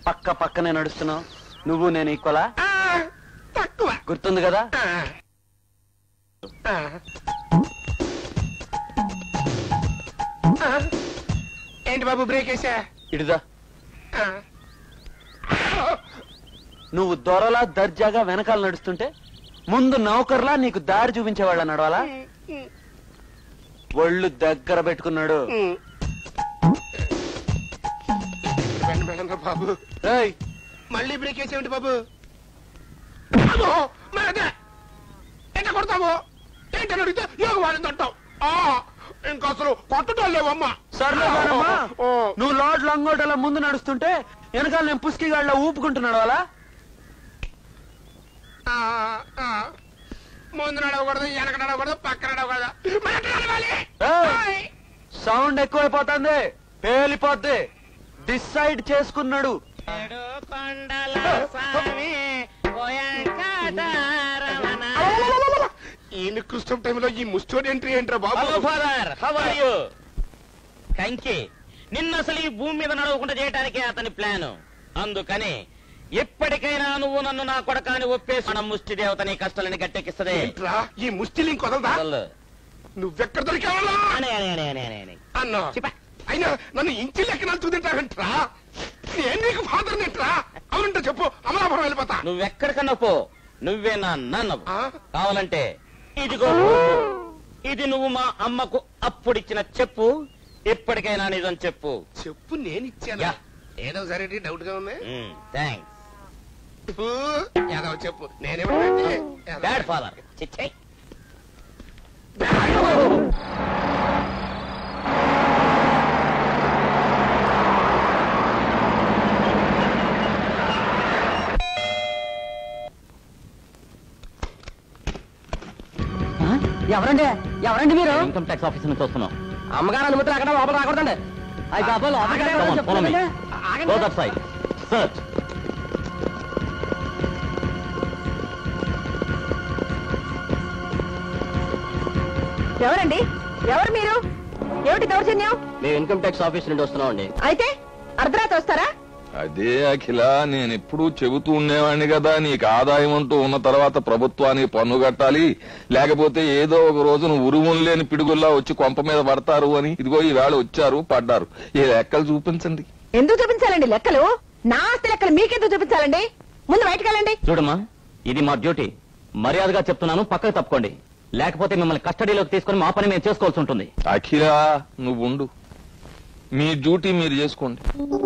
పక్క పక్కనే నడుస్తున్నావు. నువ్వు నేను ఈక్వలా? తక్కువ. గుర్తుంది కదా? ఏంటి బాబు బ్రేక్ వేసా? ఇడుదా. నువ్వు దొరలా దర్జాగా వెనకాల నడుస్తుంటే ముందు నౌకర్లా నీకు దారి చూపించేవాళ్ళ నడవాలా? ఒళ్ళు దగ్గర పెట్టుకున్నాడు. బాబు మళ్ళీ బ్రేక్ వేసేమిటి బాబు? ఎంత కొడతావు? ఏంటని అడిగితే యోగ వాళ్ళని తట్టావు. ఇంకా అసలు కొట్టడం లేవమ్మా. సర్లేమ్మా, నువ్వు లోడ్ లంగోటలా ముందు నడుస్తుంటే వెనకాల నేను పుస్కిగాళ్ళ ఊపుకుంటున్నాడు అలా. ముందు నడవకూడదు, వెనక నడవకూడదు, పక్కన నడవకూడదు. సౌండ్ ఎక్కువైపోతుంది, పేలిపోద్ది. డిసైడ్ చేసుకున్నాడు. ఈయన కృష్ణ టైంలో ఈ ముస్టోడ్ ఎంట్రీ ఏంట్రా బాబు? కంకి నిన్న అసలు ఈ భూమి మీద నడవకుండా చేయడానికే అతని ప్లాన్. అందుకని ఎప్పటికైనా నువ్వు నన్ను నా కొడకాని ఒప్పేసి మన ముష్టి దేవతని కష్టాలని గట్టెక్కిస్తదే. ఈ ముష్టి లింక్ వదలదా? నువ్వెక్కడ దొరికావా అన్నా? అయినా నన్ను ఇంటి లెక్కన చూదింటావంట్రా? నేను నీకు ఫాదర్ నెట్రా? అవునంటే చెప్పు, అమలాపురం వెళ్ళిపోతా. నువ్వెక్కడికన్నా పో, నువ్వే నా నాన్న. కావాలంటే ఇదిగో, ఇది నువ్వు మా అమ్మకు అప్పుడిచ్చిన చెప్పు. ఎప్పటికైనా నిజం చెప్పు. చెప్పు, నేను ఇచ్చాను. ఏదో సరే డౌట్ గా ఉంది. థ్యాంక్స్. ఏదో చెప్పు, నేనేమంటే బ్యాడ్ ఫాదర్. చిచ్చై. ఎవరండి? ఎవరండి మీరు? ఇన్కమ్ ట్యాక్స్ ఆఫీస్ నుంచి వస్తున్నాం. అమ్మగారు అనుమతులు అక్కడ లోపల రాకూడదండి. ఎవరండి? ఎవరు మీరు? ఏమిటి దౌర్జన్యం? మేము ఇన్కమ్ ట్యాక్స్ ఆఫీస్ నుండి వస్తున్నాం అండి. అయితే అర్ధరాత్రి వస్తారా? అదే అఖిల, నేనెప్పుడూ చెబుతూ ఉండేవాడిని కదా, నీకు ఆదాయం అంటూ ఉన్న తర్వాత ప్రభుత్వానికి పన్ను కట్టాలి, లేకపోతే ఏదో ఒక రోజు నువ్వు ఉరుములు లేని పిడుగుల్లా వచ్చి కొంప మీద పడతారు అని. ఇదిగో ఈవేళ వచ్చారు, పడ్డారు. ఈ లెక్కలు చూపించండి. ఎందుకు చూపించాలండి లెక్కలు? నా ఆస్తి లెక్కలు మీకెందుకు చూపించాలండి? ముందు బయటకు వెళ్ళండి. చూడమ్మా, ఇది మా డ్యూటీ. మర్యాదగా చెప్తున్నాను, పక్కకు తప్పుకోండి. లేకపోతే మిమ్మల్ని కస్టడీలోకి తీసుకుని మా పని మేము చేసుకోవాల్సి ఉంటుంది. అఖిల, నువ్వు ఉండు, మీ డ్యూటీ మీరు చేసుకోండి.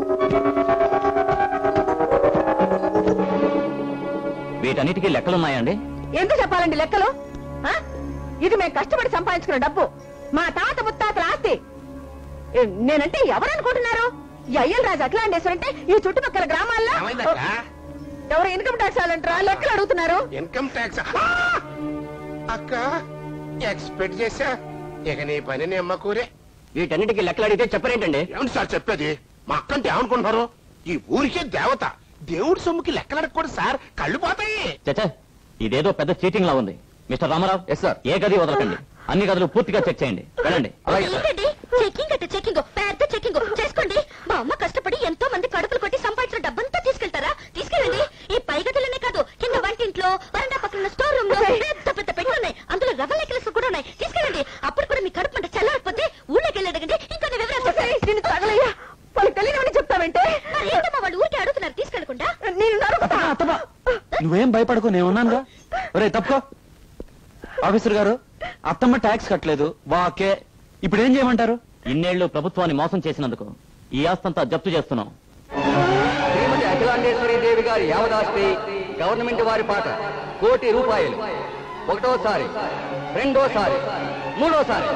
వీటన్నిటికీ లెక్కలున్నాయండి? ఎందుకు చెప్పాలండి లెక్కలు? ఇది మేము కష్టపడి సంపాదించుకున్న డబ్బు, మా తాత ముత్తాతల ఆస్తి. నేనంటే ఎవరనుకుంటున్నారు? ఈ అయ్యల రాజు అఖిలాండేశ్వర అంటే ఈ చుట్టుపక్కల గ్రామాల్లో ఎవరు ఇన్కమ్ ట్యాక్స్ వాళ్ళంటారా? లెక్కలు అడుగుతున్నారు. ఇన్కమ్ ట్యాక్స్ అక్క ఎక్స్పెక్ట్ చేశా. ఇక నీ పని నీ అమ్మ కూరే. వీటన్నిటికీ లెక్కలు అడిగితే చెప్పరేంటండి? ఏమండి సార్ చెప్పేది? మా అక్కంటే ఏమనుకుంటున్నారు? ఈ ఊరికే దేవత, దేవుడి సొమ్ముకి లెక్కలు అడగకూడదు సార్, కళ్ళు పోతాయి. చచ్చా, ఇదేదో పెద్ద చీటింగ్ లా ఉంది. మిస్టర్ రామారావు, ఎస్ సార్, ఏ గది వదలకండి. అన్ని గదులు పూర్తిగా చెక్ చేయండి. వెళ్ళండి. చెకింగ్ అంటే చెకింగ్, పెద్ద చెకింగ్ చేసుకోండి. మా అమ్మ కష్టపడి ఎంతో మంది కడుపులు కొట్టి సంపాదించిన డబ్బంతా తీసుకెళ్తారా? తీసుకెళ్ళండి. ఈ పై గదులనే కాదు, కింద వంటింట్లో, వరండా పక్కన స్టోర్ రూమ్ లో పెద్ద పెద్ద పెట్టున్నాయి. అందులో రవ్వ లెక్కలు కూడా ఉన్నాయి. తీసుకెళ్ళండి. అప్పుడు కూడా మీ కడుపు అంటే చల్లారిపోతే ఊళ్ళోకి వెళ్ళడగండి. ఇంకా వివరాలు తగలయ్యా, వాళ్ళకి తెలియనివని చెప్తావంటే? ఏంటమ్మా వాళ్ళు ఊరికే అడుగుతున్నారు, తీసుకెళ్లకుండా? నువ్వేం భయపడకు, నేను ఉన్నానుగా. ఒరే తప్పుకో. ఆఫీసర్ గారు, అత్తమ్మ ట్యాక్స్ కట్టలేదు. వాకే, ఇప్పుడు ఏం చేయమంటారు? ఇన్నేళ్లు ప్రభుత్వాన్ని మోసం చేసినందుకు ఈ ఆస్తంతా జప్తు చేస్తున్నాం. శ్రీమతి అఖిలాండేశ్వరి దేవి గారి యావదాస్తి గవర్నమెంట్ వారి పాట ₹1,00,00,000. ఒకటోసారి, రెండోసారి, మూడోసారి.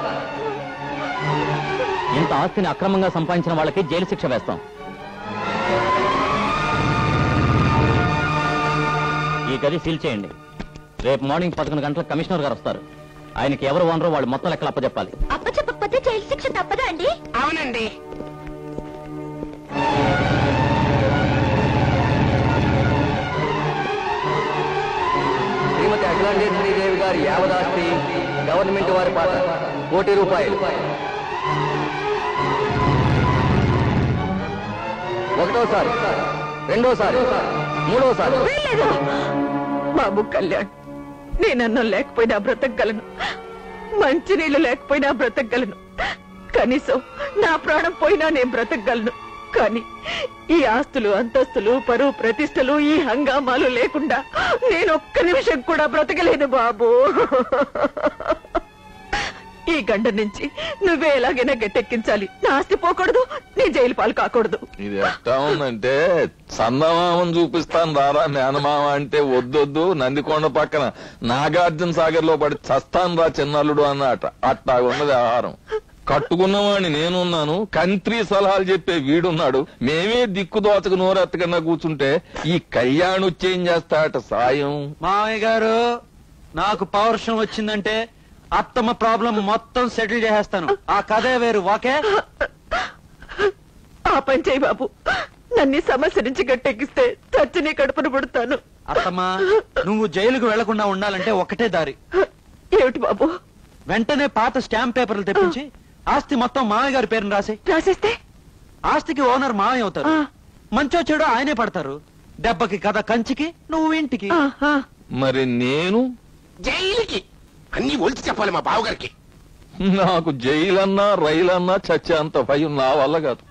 ఇంత ఆస్తిని అక్రమంగా సంపాదించిన వాళ్ళకి జైలు శిక్ష వేస్తాం. ఈ గది సీల్ చేయండి. రేపు మార్నింగ్ 11 గంటలకు కమిషనర్ గారు వస్తారు. ఆయనకి ఎవరు ఓనరో వాళ్ళు మొత్తం లెక్కలు అప్పచెప్పాలి. అప్పచెప్పకపోతే జైలు శిక్ష తప్పదా అండి? అవునండి. శ్రీమతి అఖిలాండేశ్వరి దేవి గారి యావదాస్తి గవర్నమెంట్ వారి పాట ₹1,00,00,000. ఒకటోసారి, రెండోసారి, మూడోసారి. వీల్లేదు. బాబు కళ్యాణ్, నేనన్నం లేకపోయినా బ్రతకగలను, మంచినీళ్లు లేకపోయినా బ్రతకగలను, కనీసం నా ప్రాణం పోయినా నేను బ్రతకగలను. కానీ ఈ ఆస్తులు, అంతస్తులు, పరువు ప్రతిష్టలు, ఈ హంగామాలు లేకుండా నేను ఒక్క నిమిషం కూడా బ్రతకలేను బాబు. ఈ గండ నుంచి నువ్వే ఎలాగైనా గట్టెక్కించాలి. నా ఆస్తి పోకూడదు, నీ జైలు పాలు కాకూడదు. ఇది ఎట్టా ఉందంటే చందమామని చూపిస్తాను రారా మేనమామ అంటే వద్దొద్దు, నందికొండ పక్కన నాగార్జున సాగర్ లో పడి చస్తాను రా చిన్నల్లుడు అన్నట. అట్టా ఉన్నది ఆహారం. కట్టుకున్నవాడిని నేనున్నాను, కంత్రి సలహాలు చెప్పే వీడున్నాడు. మేమే దిక్కు దోచకు నోరెత్తకన్నా కూర్చుంటే ఈ కళ్యాణ్ వచ్చేం చేస్తాట సాయం. మామయ్య గారు, నాకు పౌరుషం వచ్చిందంటే అత్తమ్మ ప్రాబ్లం మొత్తం సెటిల్ చేసేస్తాను. ఆ కథే వేరు. ఓకే, ఆ పని చేయి బాబు. నన్ను ఈ సమస్య నుంచి గట్టెక్కిస్తే చచ్చి నీ కడుపును పుడతాను. అత్తమ్మ, నువ్వు జైలుకు వెళ్లకుండా ఉండాలంటే ఒకటే దారి. ఏమిటి బాబు? వెంటనే పాత స్టాంప్ పేపర్లు తెప్పించి ఆస్తి మొత్తం మామయ్య గారి పేరును రాసేస్తే ఆస్తికి ఓనర్ మామయ్య అవుతారు. మంచో చెడు ఆయనే పడతారు. దెబ్బకి కథ కంచికి, నువ్వు ఇంటికి. మరి నేను జైలుకి అన్ని ఒలిచి చెప్పాలి మా బావగారికి. నాకు జైలన్నా రైలన్నా చచ్చే అంత భయం నా వల్ల కాదు.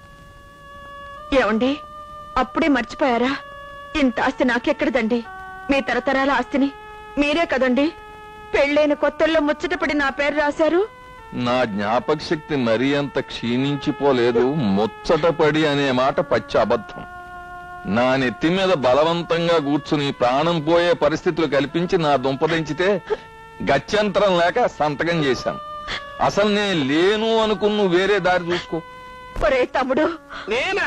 ఏమండి, అప్పుడే మర్చిపోయారా? ఇంత ఆస్తి నాకెక్కడదండి. మీ తరతరాల ఆస్తిని మీరే కదండి పెళ్ళైన కొత్తల్లో ముచ్చటపడి నా పేరు రాశారు. నా జ్ఞాపక శక్తి మరీ అంత క్షీణించిపోలేదు. ముచ్చటపడి అనే మాట పచ్చి అబద్ధం. నా నెత్తి మీద బలవంతంగా కూర్చుని ప్రాణం పోయే పరిస్థితులు కల్పించి నా దుంపదించితే గత్యంతరం లేక సంతకం చేశాను. అసలు నేను లేను అనుకున్న వేరే దారి చూసుకో. ఒరే తమ్ముడు, నేనా?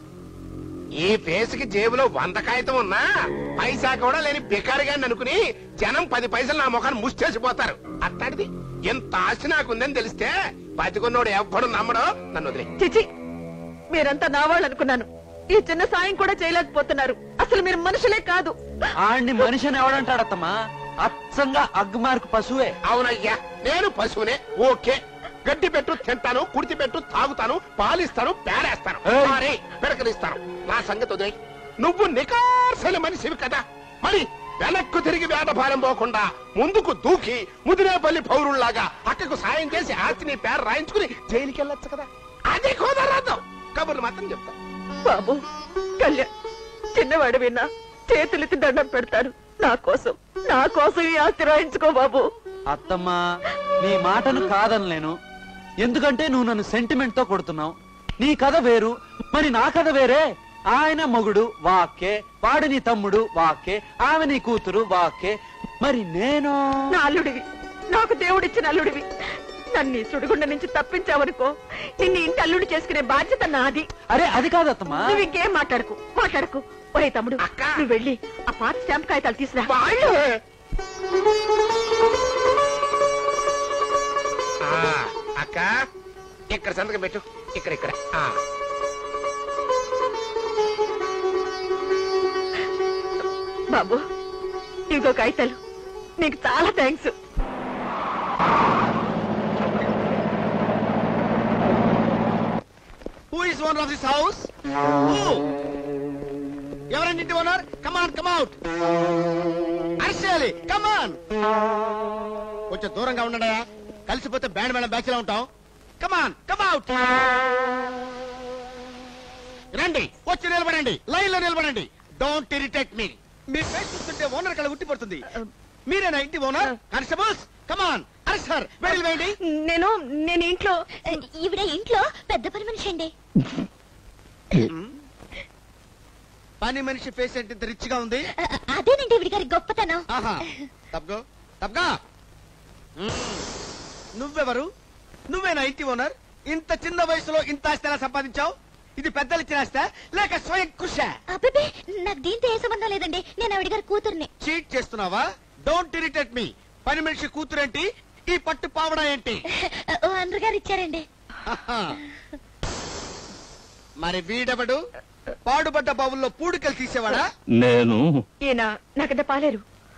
ఈ ఫేస్ కి జేబులో 100 కాగితం ఉన్నా పైసా కూడా లేని బికారిగాని అనుకుని జనం 10 పైసలు నా ముఖాన్ని ముష్టేసిపోతారు. అట్లాంటిది ఎంత ఆశ నాకుందని తెలిస్తే బతికున్నోడు ఎవ్వడు నమ్మడు. నన్ను వదిలే. చిచి, మీరంతా నా వాళ్ళు అనుకున్నాను. ఈ చిన్న సాయం కూడా చేయలేకపోతున్నారు. అసలు మీరు మనుషులే కాదు. ఆడిని మనిషిని ఎవడంటాడత్తమ్మా? అచ్చంగా అగ్మార్కు పశువే. అవునయ్యా, నేను పశువునే. ఓకే, గడ్డి పెట్టు తింటాను, కుడితి పెట్టు తాగుతాను, పాలిస్తాను, పేడేస్తాను, పెడకలిస్తాను. నా సంగతి వదిలే. నువ్వు నికార్సైన మనిషివి కదా, మరి వెనక్కు తిరిగి వేటభారం పోకుండా ముందుకు దూకి ముదిరేపల్లి పౌరుల్లాగా అక్కకు సాయం చేసి ఆస్తిని పేరు రాయించుకుని జైలుకి వెళ్ళొచ్చు కదా. అది కుదరదు. కబుర్లు మాత్రం చెప్తా. బాబు కళ్యాణ్, చిన్నవాడు విన్నా చేతులెత్తి దండం పెడతారు. నా కోసం ఈ ఆస్తి రాయించుకో బాబు. అత్తమ్మా, నీ మాటను కాదనలేను. ఎందుకంటే నువ్వు నన్ను సెంటిమెంట్ తో కొడుతున్నావు. నీ కథ వేరు, మరి నా కథ వేరే. ఆయన మొగుడు వాకే, వాడు నీ తమ్ముడు వాకే, ఆమె నీ కూతురు వాకే. మరి నేను నా అల్లుడివి, నాకు దేవుడిచ్చిన అల్లుడివి. నన్ను ఈ సుడిగుండ నుంచి తప్పించావనుకో, నిన్ను ఇంటి అల్లుడి చేసుకునే బాధ్యత నాది. అరే అది కాదత్తమ్మా. నువ్వు ఇంకేం మాట్లాడకు. ఒరే తమ్ముడు, నువ్వు వెళ్ళి ఆ పాత స్టాంప్ కాగితాలు తీసురా. అక్క, ఇక్కడ సంతకం పెట్టు. ఇక్కడ బాబు, ఇదిగో కాగితాలు. నీకు చాలా thanks. Who is owner of this house? Who? ఎవరండి ఇంటి owner? Come on, come out. Arshali, come on. కొంచెం దూరంగా ఉండడా, కలిసిపోతే బ్యాండ్ మేళం బ్యాచ్ లా ఉంటాం. Come on, come out. రండి, వచ్చి నిలబడండి, లైన్ లో నిలబడండి. Don't irritate me. మీ ఫేస్ చూస్తుంటే ఓనర్ కళ ఉట్టి పడుతుంది. మీరేనా ఇంటి owner? Constables, come on. Arrest sir, వెళ్ళి వేయండి. నేను ఇంట్లో. ఈవిడ ఇంట్లో పెద్ద పని మనిషి అండి. పని మనిషి ఫేస్ అంటే ఇంత రిచ్ గా ఉంది. అదేనండి ఈవిడ గారి గొప్పతనం. తప్పగా నువ్వెవరు? నువ్వేనా ఇంటి ఓనర్? ఇంత చిన్న వయసులో ఇంత ఆస్తి ఎలా సంపాదించావు? ఇది పెద్దలు ఇచ్చిన ఆస్తా లేక స్వయం కృషి? అబ్బే, నాకు దీంతో ఏ సంబంధం లేదండి. నేను ఆవిడ గారి కూతుర్ని. చీట్ చేస్తున్నావా? Don't irritate me. పని మనిషి కూతురేంటి, ఈ పట్టు పావడా ఏంటి? అందరు గారు ఇచ్చారండి. మరి వీడెవడు? పాడుబడ్డ బావుల్లో పూడికలు తీసేవాడా? నేను. ఈయన నాకంటే పాలేరు.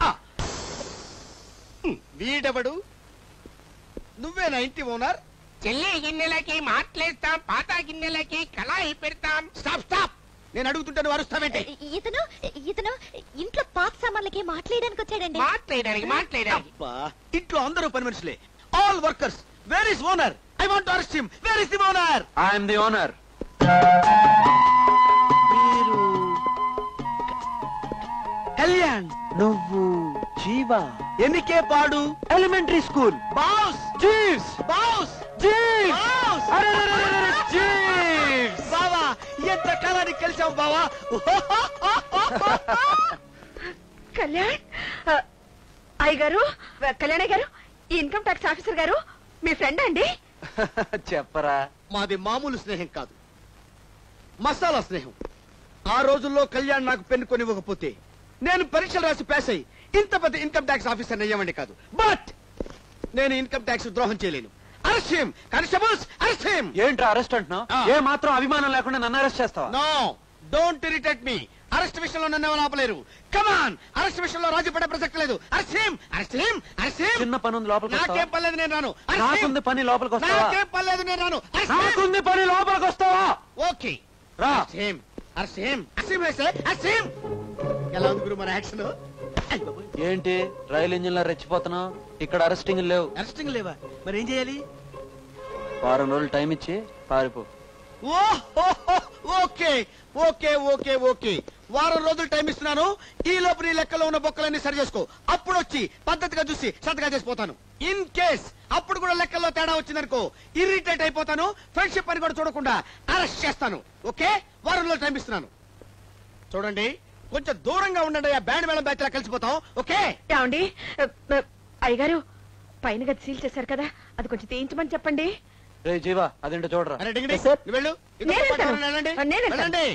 వీడెవడు? నువ్వేనా ఇంటి ఓనర్? చెల్లి గిన్నెలకి మాట్లేస్తాం, పాత గిన్నెలకి కళాయి పెడతాం. Stop stop. నేను అడుగుతుంటే నువ్వు అరుస్తావేంటి? ఇతను ఇతను ఇంట్లో పాత సామాన్లకి మాట్లాడడానికి వచ్చాడండి. మాట్లాడానికి అబ్బా, ఇంట్లో అందరూ పని మనుషులే, all workers. Where is owner? I want to arrest him. Where is the owner? I'm the owner. మీరు కళ్యాణ్, నువ్వు జీవా. ఎన్నికే పాడు? Elementary school. Boss, Jeeves. Boss, Jeeves. Boss. Jeeves. బావా, ఎంత కాలానికి కలిసావు బావా. కళ్యాణ్, అయ్య గారు, కళ్యాణ్ గారు, ఈ ఇన్కమ్ ట్యాక్స్ ఆఫీసర్ గారు మీ ఫ్రెండ్ అండి? చెప్పరా. మాది మామూలు స్నేహం కాదు, మసాలా స్నేహం. ఆ రోజుల్లో కళ్యాణ్ నాకు పెన్ను కొనివ్వకపోతే నేను పరీక్షలు రాసి పాస్ అయ్యి ఇంత పెద్ద ఇన్కమ్ ట్యాక్స్ ఆఫీసర్ అయ్యామండి కాదు. బట్ నేను ఇన్కమ్ ట్యాక్స్ ద్రోహం చేయలేను. Arrest him, constables, arrest him. ఏంట్రా అరెస్ట్ అంటున్నావు? ఏ మాత్రం అభిమానం లేకుండా నన్ను అరెస్ట్ చేస్తావా? No, don't irritate me. Arrest విషయంలో నన్ను ఎవరు ఆపలేరు. కమాన్, అరెస్ట్ విషయంలో రాజీ పడే ప్రసక్తి లేదు. Arrest him, arrest him, arrest him. చిన్న పని ఉంది, లోపలికి నాకేం వస్తావా? పర్లేదు, నేను రాను. నాకుంది పని, లోపలికి వస్తావా? నాకేం పర్లేదు, నేను రాను. నాకుంది పని, లోపలికి వస్తావా? ఓకే, రా. Arrest him, arrest him, arrest him. ఎలా ఉంది గురు మన యాక్షన్? ఏంటి రైలు ఇంజిన్ లో రెచ్చిపోతున్నావు? ఇక్కడ అరెస్టింగ్ లేవు. అరెస్టింగ్ లేవా? మరి ఏం చేయాలి? వారం రోజులు టైం ఇచ్చి పారిపో. ఓకే ఓకే ఓకే ఓకే, వారం రోజులు టైం ఇస్తున్నాను. ఈ లోపు నీ లెక్కలో ఉన్న బొక్కలన్నీ సరి చేసుకో. అప్పుడు వచ్చి పద్ధతిగా చూసి సతగా చేసిపోతాను. ఇన్ కేస్ అప్పుడు కూడా లెక్కల్లో తేడా వచ్చిందనుకో, ఇరిటేట్ అయిపోతాను. ఫ్రెండ్షిప్ అని కూడా చూడకుండా అరెస్ట్ చేస్తాను. ఓకే, వారం రోజులు టైం ఇస్తున్నాను. చూడండి, కొంచెం దూరంగా ఉండండి. ఆ బ్యాండ్ మేళం బ్యాచ్ లా కలిసిపోతాం. ఓకే? ఏమండి, అయ్యగారు పైన గది సీల్ చేశారు కదా, అది కొంచెం తీయించమని చెప్పండి. రే జీవా, అదేంటో చూడరా. అరే డింగిడి, సార్. నువ్వు వెళ్ళు. ఇదిగో నేను పట్టుకొని వెళ్తాను. వెళ్ళండి. నేను వెళ్తాను. వెళ్ళండి.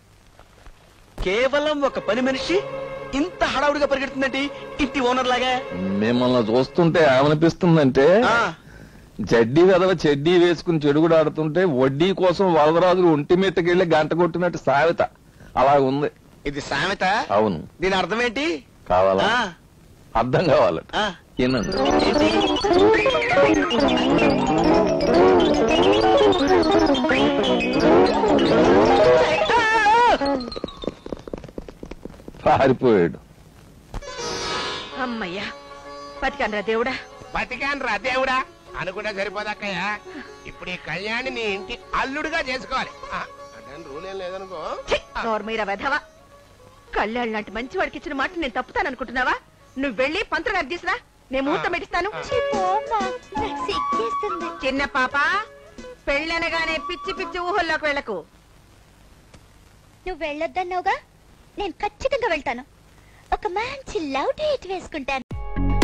కేవలం ఒక పని మనిషి ఇంత హడావుడిగా పరిగెడుతుందండి, ఇంటి ఓనర్ లాగా. మిమ్మల్ని చూస్తుంటే ఏమనిపిస్తుందంటే, జడ్డీ వెదవ చెడ్డీ వేసుకుని చెడుగుడు ఆడుతుంటే వడ్డీ కోసం వరదరాజులు ఒంటి మీటకెళ్ళి గంట కొట్టినట్టు సామెత అలా ఉంది. ఇది సామెత? అవును. దీని అర్థం ఏంటి? కావాలా? ఆ, అర్థం కావాలట. ఆ. ఏనండి? ఏంటి? పారిపోయాడు. అమ్మయ్యా, బతికాన్రా దేవుడా. బతికాను రా దేవుడా అనుకుంటే సరిపోదక్కయ్య. ఇప్పుడు ఈ కళ్యాణి నీ ఇంటి అల్లుడుగా చేసుకోవాలి. అంటే రూల్ ఏం లేదనుకో. నోర్మీరా వెధవా. కళ్యాణ్ లాంటి మంచి వాడికి ఇచ్చిన మాట నేను తప్పుతాననుకుంటున్నావా? నువ్వు వెళ్ళి పంతులు గారు తీసురా, నేను ముహూర్తం పెట్టిస్తాను. చిన్న పాప, పెళ్ళనగానే పిచ్చి పిచ్చి ఊహల్లోకి వెళ్ళకు. నువ్వు వెళ్ళొద్దన్నావుగా, నేను ఖచ్చితంగా వెళ్తాను. ఒక మంచి లవ్ డేట్ వేసుకుంటాను.